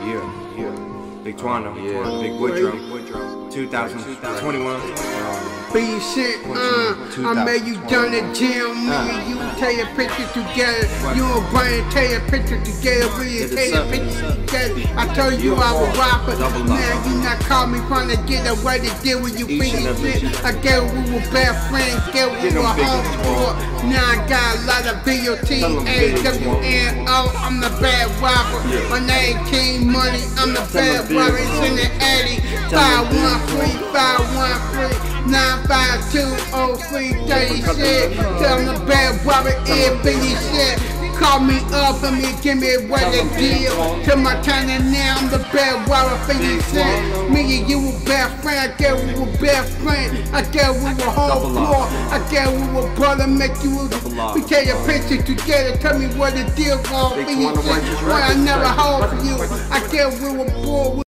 Big Tawno, Big Woodrow, 2021. Be shit, I made you done the gym, nigga, you take your picture together. You and Brian take your picture together, we take your picture together. I told you I was rapper, now you not call me trying to get away to deal with you being shit. I get we were best friends, get we were home for. Now I got a lot of VOT, AWNO, I'm the bad rapper. My name King Money, I'm the bad rapper, it's in the Eddie. 513-513-952-0336. Tell them the bad rapper, biggie shit. Call me up and give me what they deal. Till my time and now I'm the bad rapper for you shit. Me and you were best friend, I guess we were best friend. I guess we were home floor, I guess we were brother, make you. We take a picture together, tell me what the deal was for you shit. Well, I never hold for you, I guess we were poor.